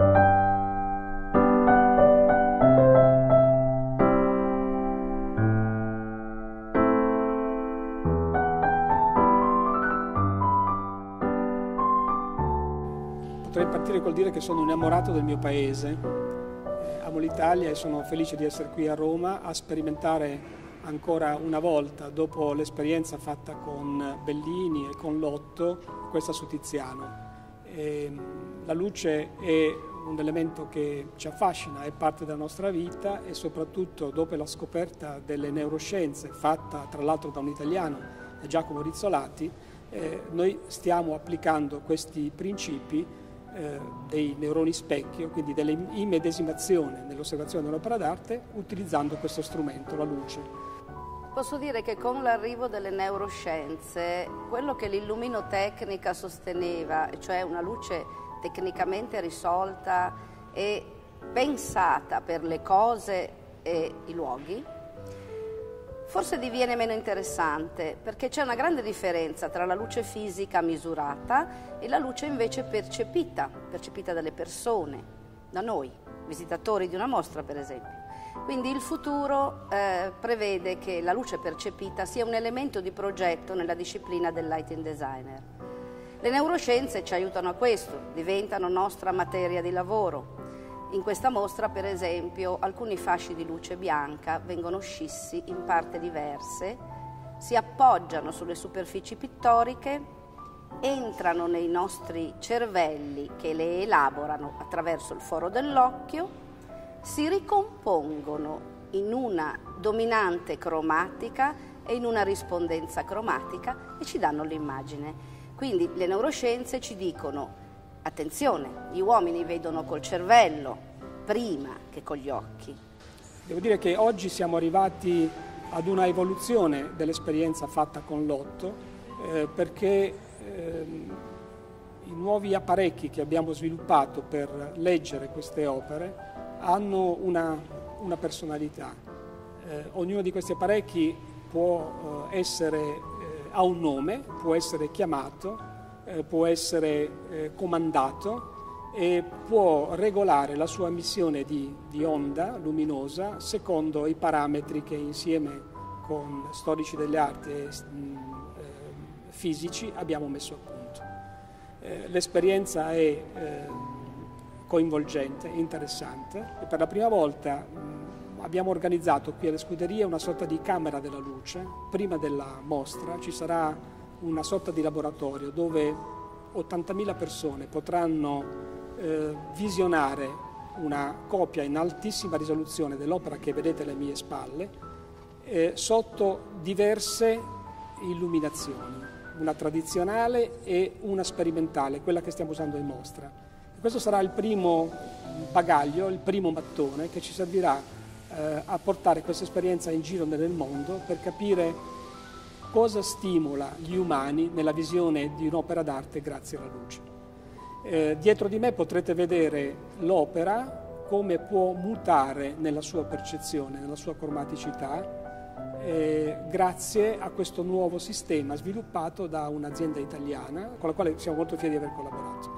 Potrei partire col dire che sono innamorato del mio paese, amo l'Italia e sono felice di essere qui a Roma a sperimentare ancora una volta, dopo l'esperienza fatta con Bellini e con Lotto, questa su Tiziano. La luce è un elemento che ci affascina, è parte della nostra vita e soprattutto dopo la scoperta delle neuroscienze, fatta tra l'altro da un italiano, Giacomo Rizzolatti, noi stiamo applicando questi principi dei neuroni specchio, quindi dell'immedesimazione nell'osservazione dell'opera d'arte, utilizzando questo strumento, la luce. Posso dire che con l'arrivo delle neuroscienze, quello che l'illuminotecnica sosteneva, cioè una luce tecnicamente risolta e pensata per le cose e i luoghi, forse diviene meno interessante, perché c'è una grande differenza tra la luce fisica misurata e la luce invece percepita dalle persone, da noi, visitatori di una mostra per esempio. Quindi il futuro prevede che la luce percepita sia un elemento di progetto nella disciplina del lighting designer. Le neuroscienze ci aiutano a questo, diventano nostra materia di lavoro. In questa mostra, per esempio, alcuni fasci di luce bianca vengono scissi in parti diverse, si appoggiano sulle superfici pittoriche, entrano nei nostri cervelli che le elaborano attraverso il foro dell'occhio, si ricompongono in una dominante cromatica e in una rispondenza cromatica e ci danno l'immagine. Quindi le neuroscienze ci dicono: attenzione, gli uomini vedono col cervello prima che con gli occhi. Devo dire che oggi siamo arrivati ad una evoluzione dell'esperienza fatta con Lotto, perché i nuovi apparecchi che abbiamo sviluppato per leggere queste opere hanno una personalità. Ognuno di questi apparecchi ha un nome, può essere chiamato, può essere comandato e può regolare la sua emissione di onda luminosa secondo i parametri che insieme con storici delle arti e fisici abbiamo messo a punto. L'esperienza è coinvolgente, interessante e per la prima volta abbiamo organizzato qui alle Scuderie una sorta di camera della luce. Prima della mostra ci sarà una sorta di laboratorio dove 80.000 persone potranno visionare una copia in altissima risoluzione dell'opera che vedete alle mie spalle sotto diverse illuminazioni, una tradizionale e una sperimentale, quella che stiamo usando in mostra. E questo sarà il primo bagaglio, il primo mattone che ci servirà a portare questa esperienza in giro nel mondo per capire cosa stimola gli umani nella visione di un'opera d'arte grazie alla luce. Dietro di me potrete vedere l'opera, come può mutare nella sua percezione, nella sua cromaticità, grazie a questo nuovo sistema sviluppato da un'azienda italiana con la quale siamo molto fieri di aver collaborato.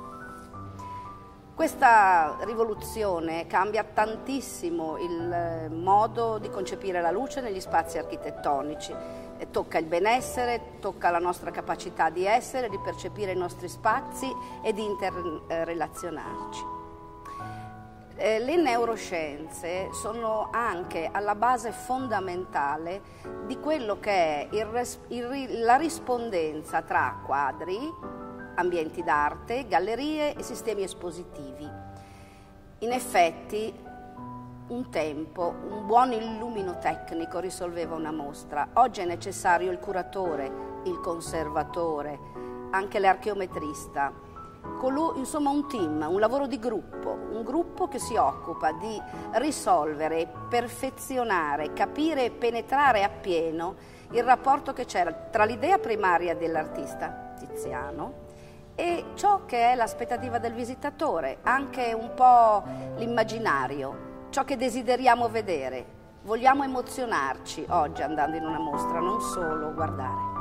Questa rivoluzione cambia tantissimo il modo di concepire la luce negli spazi architettonici. Tocca il benessere, tocca la nostra capacità di essere, di percepire i nostri spazi e di interrelazionarci. Le neuroscienze sono anche alla base fondamentale di quello che è la rispondenza tra quadri, ambienti d'arte, gallerie e sistemi espositivi. In effetti, un tempo un buon illuminotecnico risolveva una mostra. Oggi è necessario il curatore, il conservatore, anche l'archeometrista. Insomma un team, un lavoro di gruppo, un gruppo che si occupa di risolvere, perfezionare, capire e penetrare appieno il rapporto che c'era tra l'idea primaria dell'artista Tiziano e ciò che è l'aspettativa del visitatore, anche un po' l'immaginario, ciò che desideriamo vedere. Vogliamo emozionarci oggi andando in una mostra, non solo guardare.